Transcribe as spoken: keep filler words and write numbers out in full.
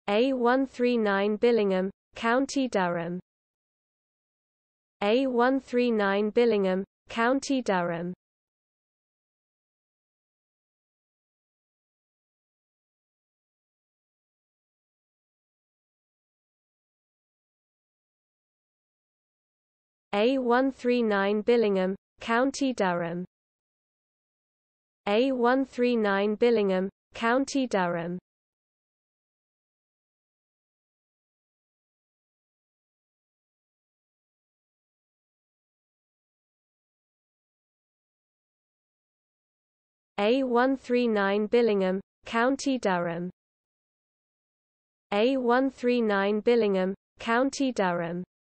A one thirty-nine Billingham, County Durham. A one thirty-nine Billingham, County Durham. A one thirty-nine Billingham, County Durham. A one thirty-nine Billingham, County Durham. A one thirty-nine Billingham, County Durham. A one thirty-nine Billingham, County Durham.